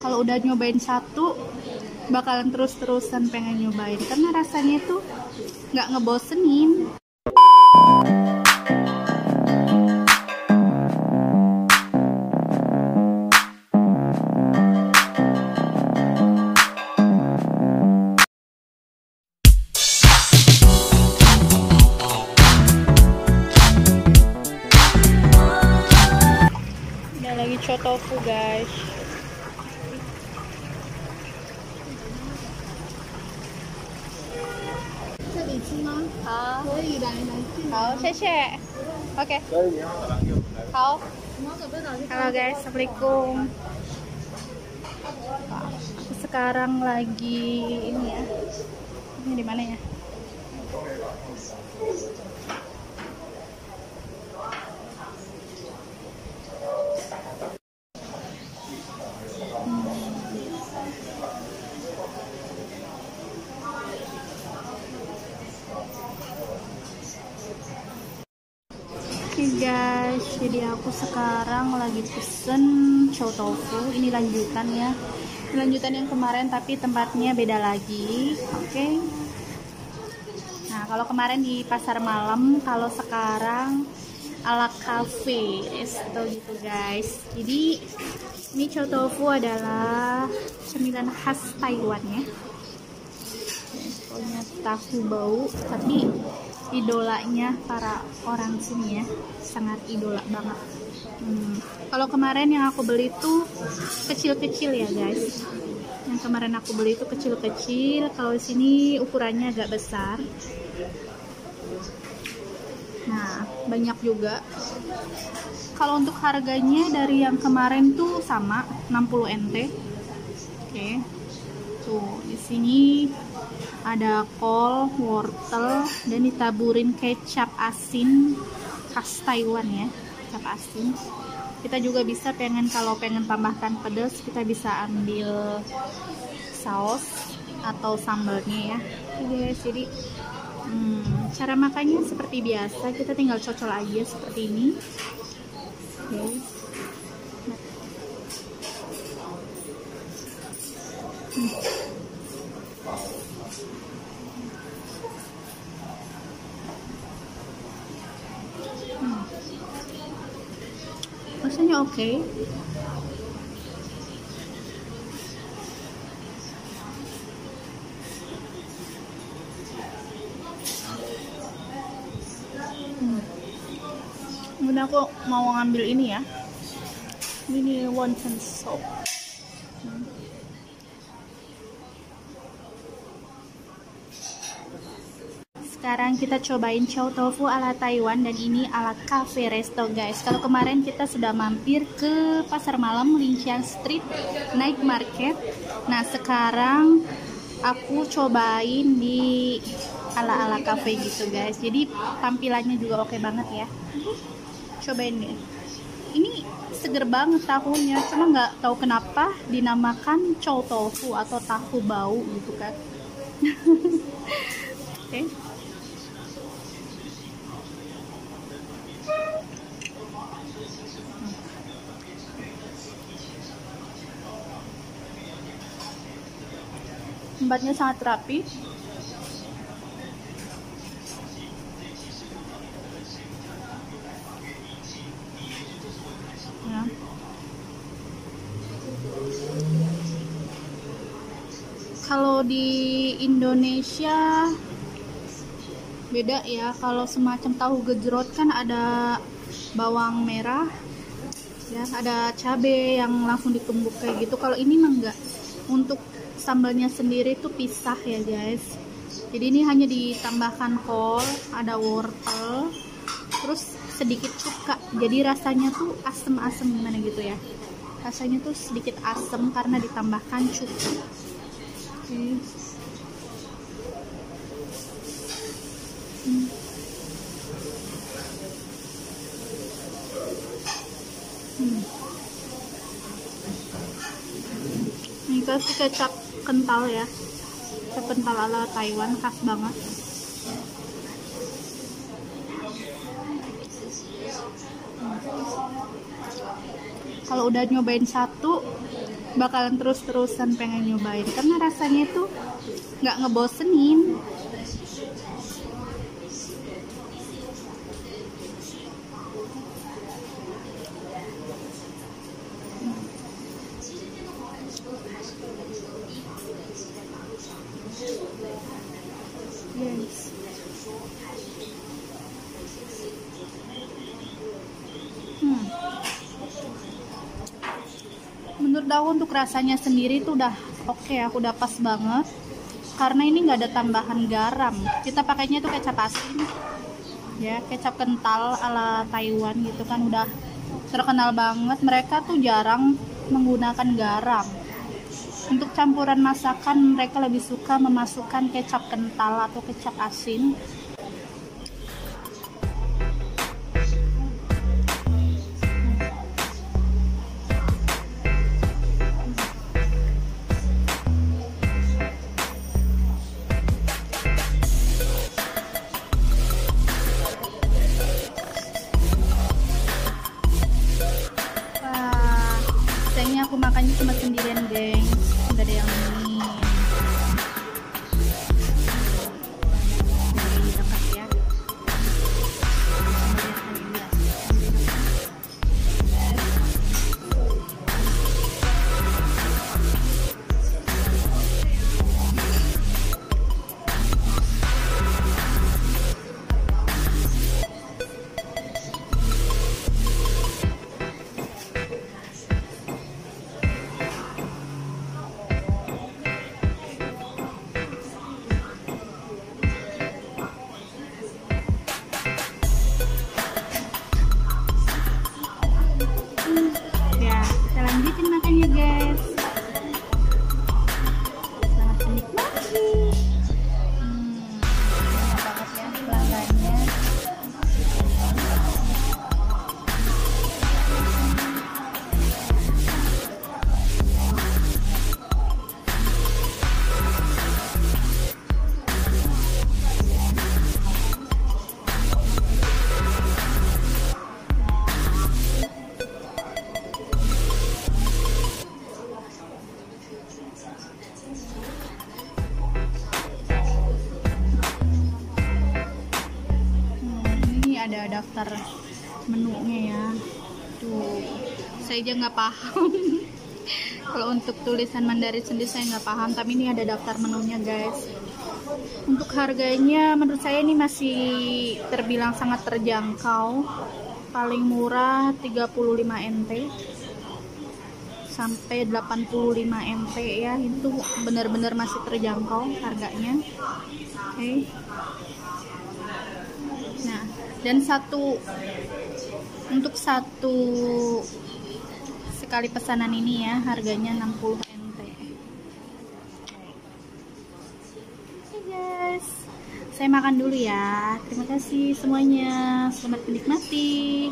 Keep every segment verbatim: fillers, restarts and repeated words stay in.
Kalau udah nyobain satu, bakalan terus-terusan pengen nyobain karena rasanya itu nggak ngebosenin. Udah lagi chow tofu guys. Ah, 可以来来进来。 好，谢谢。Oke. Halo. Halo guys, assalamualaikum. Aku sekarang lagi ini ya. Ini di mana ya? Oke guys, jadi aku sekarang lagi pesen chow tofu. Ini lanjutan ya, lanjutan yang kemarin tapi tempatnya beda lagi. Oke. Nah, kalau kemarin di pasar malam, kalau sekarang ala cafe resto gitu guys. Jadi ini chow tofu adalah cemilan khas Taiwan ya. Pokoknya tahu bau, tapi idolanya para orang sini ya, sangat idola banget. Hmm. Kalau kemarin yang aku beli tuh kecil-kecil ya guys. Yang kemarin aku beli itu kecil-kecil. Kalau di sini ukurannya agak besar. Nah, banyak juga. Kalau untuk harganya dari yang kemarin tuh sama enam puluh N T. Oke. Tuh, di sini ada kol, wortel, dan ditaburin kecap asin khas Taiwan ya, kecap asin. Kita juga bisa pengen kalau pengen tambahkan pedas, kita bisa ambil saus atau sambalnya ya. Oke guys, jadi hmm, cara makannya seperti biasa, kita tinggal cocol aja seperti ini. Oke. Hmm. Rasanya oke. Okay. Hmm. Kemudian aku mau ngambil ini ya. Ini wonton soup. Hmm. Sekarang kita cobain chow tofu ala Taiwan dan ini ala cafe resto guys. Kalau kemarin kita sudah mampir ke pasar malam Lincang Street Night Market. Nah sekarang aku cobain di ala-ala cafe gitu guys. Jadi tampilannya juga oke banget ya. Cobain deh. Ini seger banget tahunya. Cuma nggak tahu kenapa dinamakan chow tofu atau tahu bau gitu kan. Oke. Okay. Tempatnya sangat rapi. Ya. Kalau di Indonesia beda ya. Kalau semacam tahu gejrot kan ada bawang merah, ya, ada cabai yang langsung ditumbuk kayak gitu. Kalau ini mah enggak. Untuk sambalnya sendiri tuh pisah ya guys. Jadi ini hanya ditambahkan kol, ada wortel, terus sedikit cuka. Jadi rasanya tuh asem-asem gimana gitu ya. Rasanya tuh sedikit asem karena ditambahkan cuka. Oke. Hmm. Hmm. Ini kasih kecap kental ya, kecap kental ala Taiwan khas banget. Kalau udah nyobain satu, bakalan terus-terusan pengen nyobain karena rasanya itu nggak ngebosenin. Yes. Hmm. Menurut aku untuk rasanya sendiri tuh udah oke okay, aku udah pas banget karena ini nggak ada tambahan garam. Kita pakainya tuh kecap asin ya, kecap kental ala Taiwan gitu kan, udah terkenal banget. Mereka tuh jarang menggunakan garam untuk campuran masakan. Mereka lebih suka memasukkan kecap kental atau kecap asin. Aku makannya cuma sendirian, geng, nggak ada yang ini. Dari dekat ya. Lanjutin makannya, guys. Selamat menikmati. Hmm, enak banget ya pelanggannya. Ada daftar menunya ya, tuh saya aja nggak paham. Kalau untuk tulisan Mandarin sendiri saya nggak paham, tapi ini ada daftar menunya, guys. Untuk harganya menurut saya ini masih terbilang sangat terjangkau. Paling murah tiga puluh lima N T sampai delapan puluh lima N T ya, itu benar-benar masih terjangkau harganya. Oke okay. Nah, dan satu untuk satu sekali pesanan ini ya harganya enam puluh N T. Oke guys, saya makan dulu ya. Terima kasih semuanya, selamat menikmati.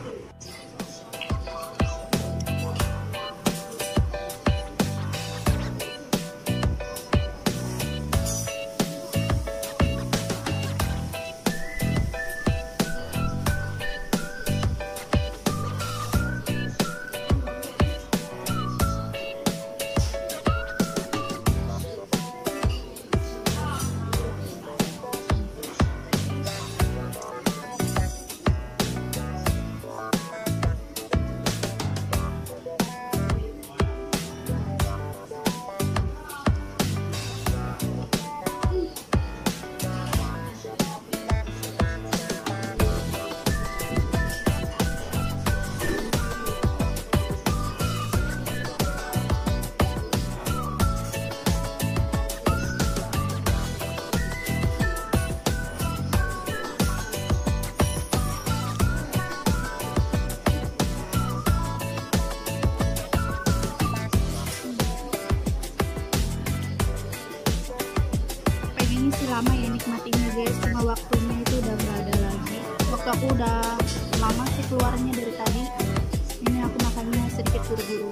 Lama ya nikmatinya guys, cuma waktunya itu udah nggak ada lagi. Waktu aku udah lama sih keluarnya dari tadi. Ini aku makannya sedikit buru-buru.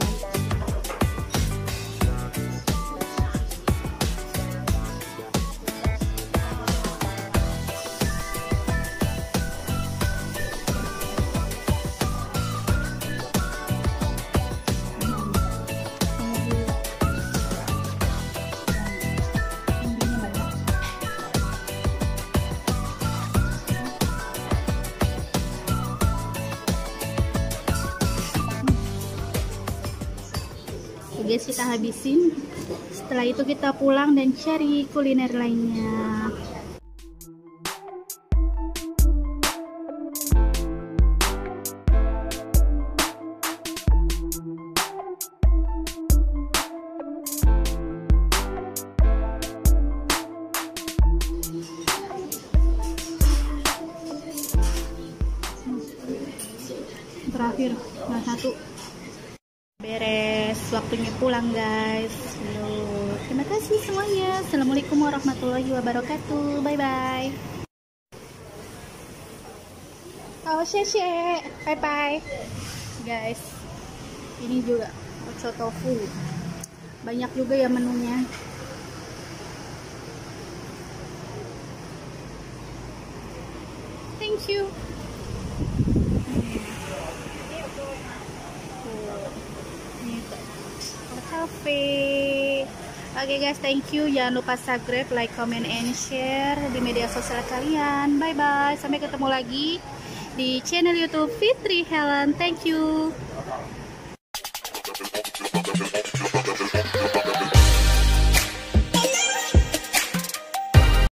Oke guys, kita habisin. Setelah itu kita pulang dan cari kuliner lainnya. Terakhir, nah satu beres, waktunya pulang guys. Yo, terima kasih semuanya. Assalamualaikum warahmatullahi wabarakatuh. Bye bye. Oh, xie bye bye guys. Ini juga ocho tofu, banyak juga ya menunya. Thank you. Cafe. Oke okay guys, thank you. Jangan lupa subscribe, like, comment, and share di media sosial kalian. Bye bye. Sampai ketemu lagi di channel YouTube Fitri Helen. Thank you.